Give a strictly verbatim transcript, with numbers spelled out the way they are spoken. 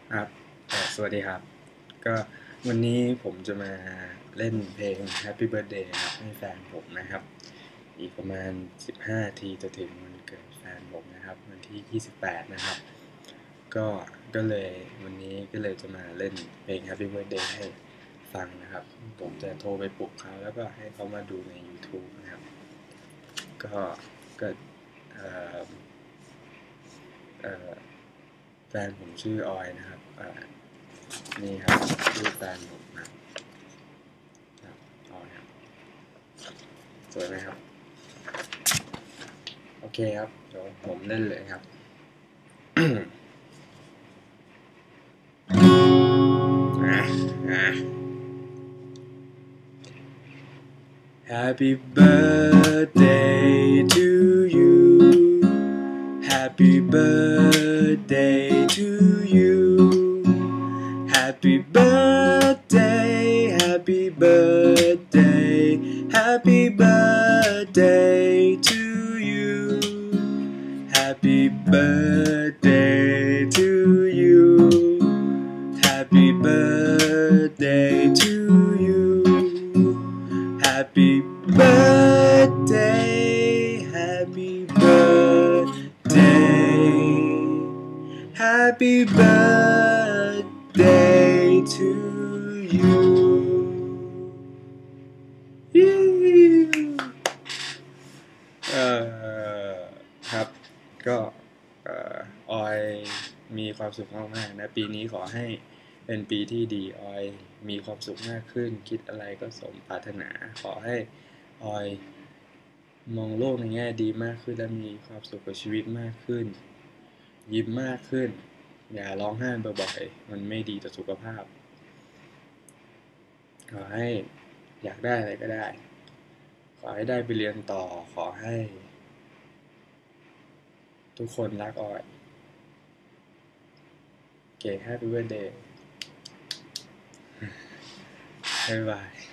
ครับสวัสดีครับก็วันนี้ผมจะมาเล่นเพลง Happy Birthday ครับให้แฟนผมนะครับอีกประมาณสิบห้าทีจะถึงวันเกิดแฟนผมนะครับวันที่ยี่สิบแปดนะครับก็ก็เลยวันนี้ก็เลยจะมาเล่นเพลง Happy Birthday ให้ฟังนะครับผมจะโทรไปปลุกเขาแล้วก็ให้เขามาดูใน YouTube นะครับก็ก็เอ่อเอ่อแฟนผมชื่อออยนะครับนี่ครับชื่อแฟนผมนะครับออยครับสวยไหมครับโอเคครับเดี๋ยวผมเล่นเลยครับ อ่ะอ่ะ Happy birthday to you Happy birthday to you Happy birthday Happy birthday Happy birthday to you Happy birthday to you Happy birthday to you Happy birthday Happy birthday Happy birthday to you เอ่อครับก็เอ่อออยมีความสุขมากๆนะปีนี้ขอให้เป็นปีที่ดีออยมีความสุขมากขึ้นคิดอะไรก็สมปรารถนาขอให้ออยมองโลกในแง่ดีมากขึ้นและมีความสุขกับชีวิตมากขึ้นยิ้มมากขึ้นอย่าร้องไห้บ่อยๆมันไม่ดีต่อสุขภาพขอให้อยากได้อะไรก็ได้ขอให้ได้ไปเรียนต่อขอให้ทุกคนรักออยโอเค Happy Birthday บ๊ายบาย